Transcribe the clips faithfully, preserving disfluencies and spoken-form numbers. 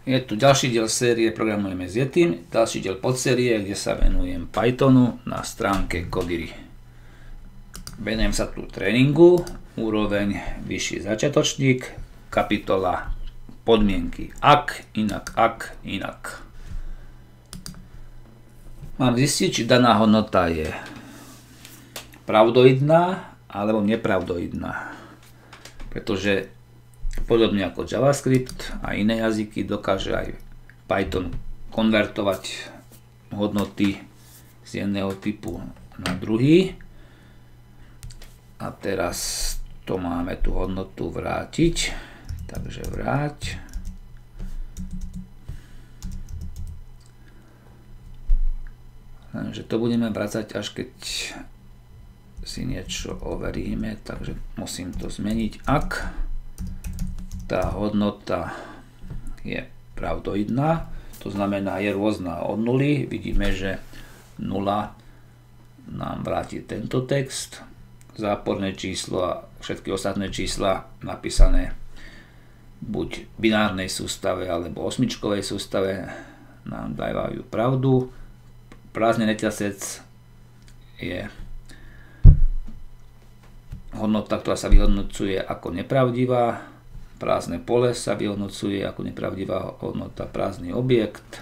Je tu ďalší diel série Programujeme s Yetim, ďalší diel podsérie, kde sa venujem Pythonu na stránke Codiry. Venujem sa tu tréningu, úroveň vyšší začiatočník, kapitola podmienky ak, inak, ak, inak. Mám zistiť, či daná hodnota je pravdoidná alebo nepravdoidná. Pretože podobne ako JavaScript a iné jazyky dokáže aj Python konvertovať hodnoty z jedného typu na druhý. A teraz to máme tú hodnotu vrátiť. Takže vráť. Lenže to budeme vrácať, až keď si niečo overíme. Takže musím to zmeniť. Ak tá hodnota je pravdoidná, to znamená je rôzna od nuly. Vidíme, že nula nám vráti tento text, záporné číslo a všetky ostatné čísla napísané buď v binárnej sústave alebo osmičkovej sústave nám dávajú pravdu. Prázdny reťazec je hodnota, ktorá sa vyhodnocuje ako nepravdivá. Prázdne pole sa vyhodnocuje ako nepravdivá hodnota, prázdny objekt.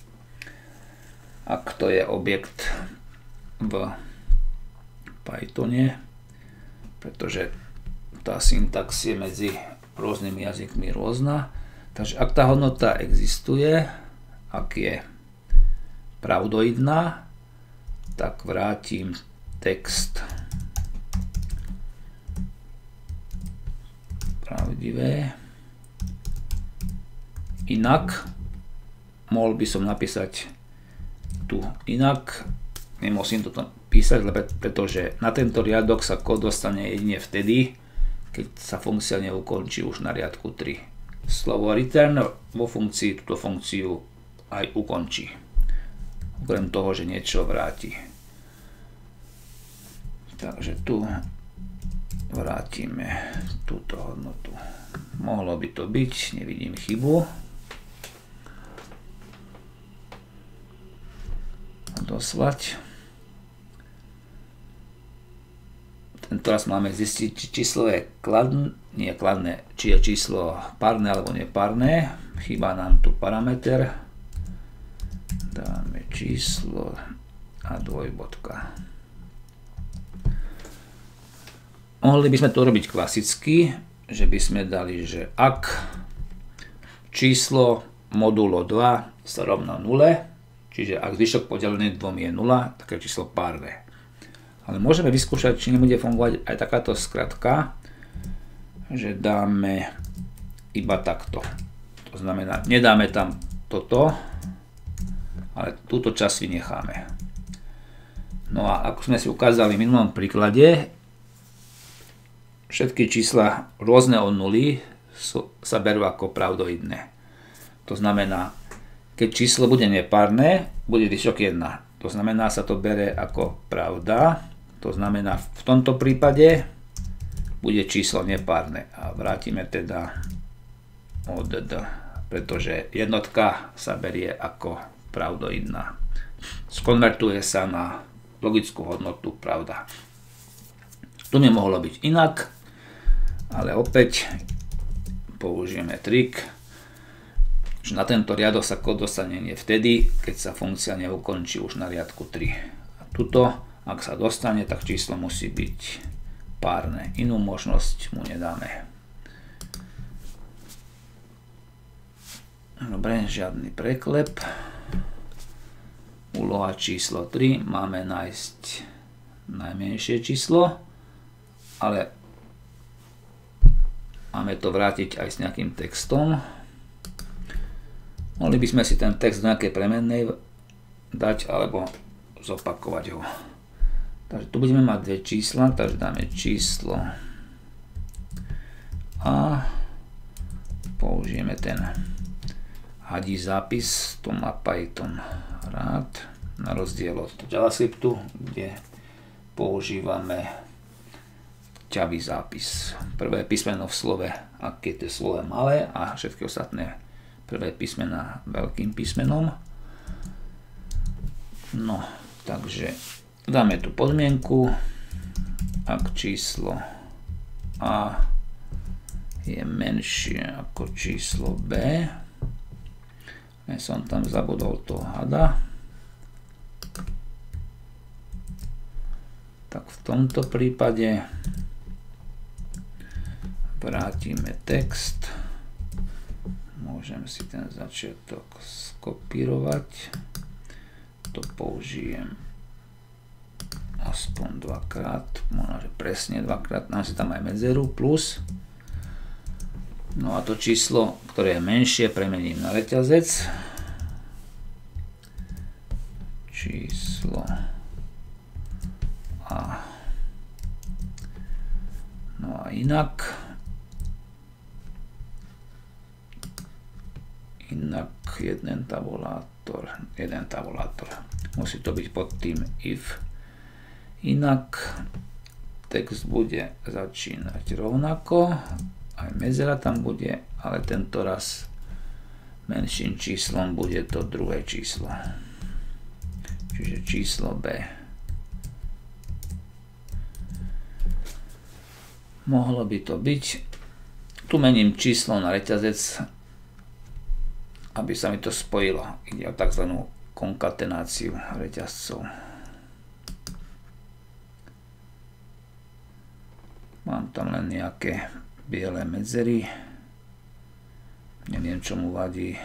Ak to je objekt v Pythone, pretože tá syntax je medzi rôznymi jazykmi rôzna. Takže ak tá hodnota existuje, ak je pravdoidná, tak vrátim text pravdivé. Inak mohol by som napísať tu inak, nemusím to písať, pretože na tento riadok sa kód dostane jedine vtedy, keď sa funkcia neukončí už na riadku tri. Slovo return vo funkcii túto funkciu aj ukončí, okrem toho, že niečo vráti. Takže tu vrátime túto hodnotu. Mohlo by to byť, nevidím chybu. Doslať. Tento raz máme zistiť, či číslo je kladné, nie kladné, či je číslo párne alebo nepárne. Chýba nám tu parameter. Dáme číslo a dvojbodka. Mohli by sme to robiť klasicky, že by sme dali, že ak číslo modulo dva sa rovná nule, čiže ak zvyšok podelený dvom je nula, také číslo párne. Ale môžeme vyskúšať, či nebude fungovať aj takáto skratka, že dáme iba takto. To znamená, nedáme tam toto, ale túto časť vynecháme. No a ako sme si ukázali v minulom príklade, všetky čísla rôzne od nuly sa berú ako pravdoidné. To znamená, keď číslo bude nepárne, bude zvyšok jeden. To znamená, sa to bere ako pravda. To znamená, v tomto prípade bude číslo nepárne. A vrátime teda od D, pretože jednotka sa berie ako pravdoidná. Skonvertuje sa na logickú hodnotu pravda. Tu mi mohlo byť inak, ale opäť použijeme trik, že na tento riadok sa kód dostane nie vtedy, keď sa funkcia neukončí už na riadku tri. A tuto, ak sa dostane, tak číslo musí byť párne. Inú možnosť mu nedáme. Dobre, žiadny preklep. Úloha číslo tri. Máme nájsť najmenšie číslo, ale máme to vrátiť aj s nejakým textom. Mohli by sme si ten text do nejakej premennej dať alebo zopakovať ho. Takže tu budeme mať dve čísla, takže dáme číslo a použijeme ten hadí zápis, to má Python rád, na rozdiel od JavaScriptu, kde používame ťavý zápis. Prvé písmeno v slove, ak je to slovo malé, a všetky ostatné prvé písmena veľkým písmenom. No, takže dáme tu podmienku, ak číslo A je menšie ako číslo B. Ja som tam zabudol toho hada. Tak v tomto prípade vrátime text. Môžem si ten začiatok skopírovať. To použijem aspoň dvakrát, možno, že presne dvakrát, nám si tam aj medzeru, plus. No a to číslo, ktoré je menšie, premením na reťazec. Číslo A. No a inak. Inak jeden tabulátor, jeden tabulátor. Musí to byť pod tým if. Inak text bude začínať rovnako, aj medzera tam bude, ale tento raz menším číslom bude to druhé číslo. Čiže číslo B. Mohlo by to byť. Tu mením číslo na reťazec, aby sa mi to spojilo. Ide o tzv. Konkatenáciu reťazcov. Mám tam len nejaké biele medzery. Neviem, čo mu vadí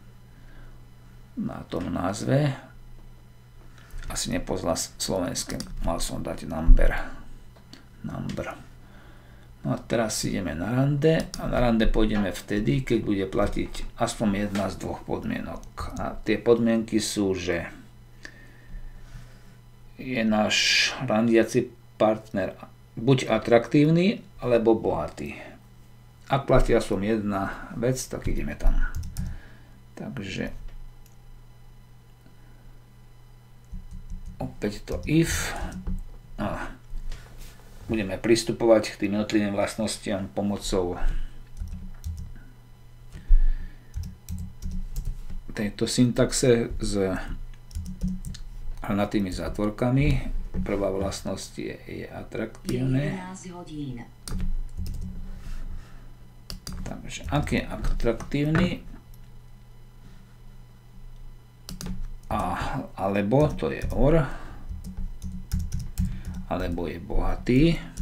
na tom názve. Asi nepozná slovenské. Mal som dať number. Number. No a teraz ideme na rande. A na rande pôjdeme vtedy, keď bude platiť aspoň jedna z dvoch podmienok. A tie podmienky sú, že je náš randiaci partner buď atraktívny, alebo bohatý. Ak platí aspoň jedna vec, tak ideme tam. Takže opäť to if. A budeme pristupovať k tým jednotlivým vlastnostiam pomocou tejto syntaxe s hranatými zátvorkami. Prvá vlastnosť je, je atraktívne. Takže ak je atraktívny a, alebo to je or, alebo je bohatý,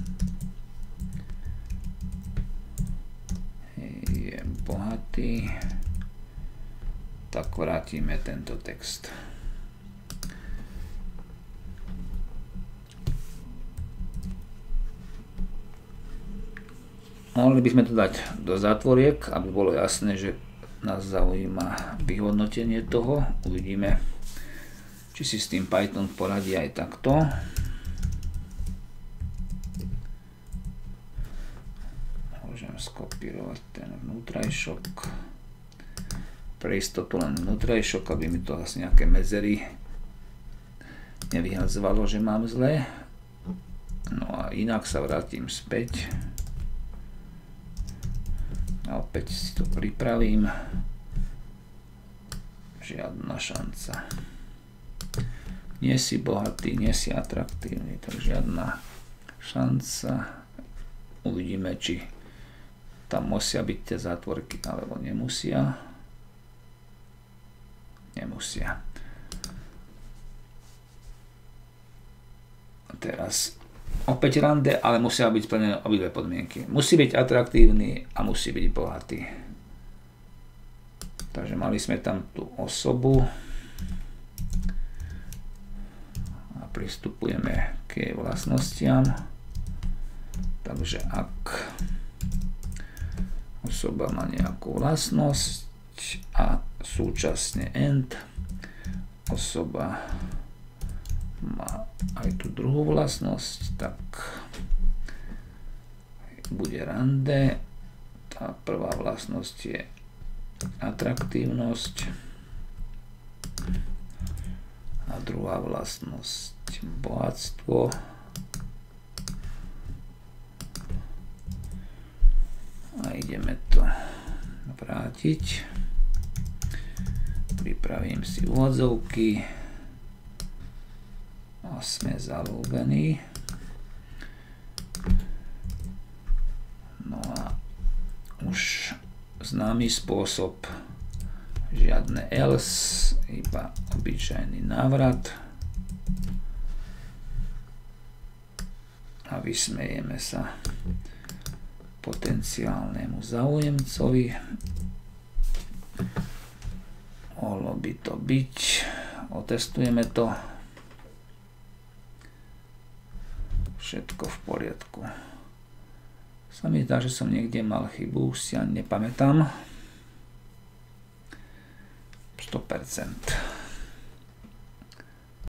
je bohatý, tak vrátime tento text. Mohli by sme to dať do zátvoriek, aby bolo jasné, že nás zaujíma vyhodnotenie toho. Uvidíme, či si s tým Python poradí aj takto. Môžem skopírovať ten vnútrajšok. Pre istotu len vnútrajšok, aby mi to asi nejaké medzery nevyhadzovalo, že mám zle. No a inak sa vrátim späť. A opäť si to pripravím. Žiadna šanca. Nie si bohatý, nie si atraktívny, tak žiadna šanca. Uvidíme, či tam musia byť tie zátvorky, alebo nemusia. Nemusia. A teraz opäť rande, ale musia byť splnené obidve podmienky. Musí byť atraktívny a musí byť bohatý. Takže mali sme tam tú osobu a pristupujeme k jej vlastnostiam. Takže ak osoba má nejakú vlastnosť a súčasne end, osoba má aj tú druhú vlastnosť, tak bude rande. Tá prvá vlastnosť je atraktívnosť a druhá vlastnosť bohatstvo. A ideme to vrátiť. Pripravím si úvodzovky a sme zalúbení. No a už známy spôsob, žiadne else, iba obyčajný návrat a vysmejeme sa potenciálnemu záujemcovi. Mohlo by to byť, otestujeme to, všetko v poriadku. Sa mi zdá, že som niekde mal chybu, už si ani nepamätám. sto percent.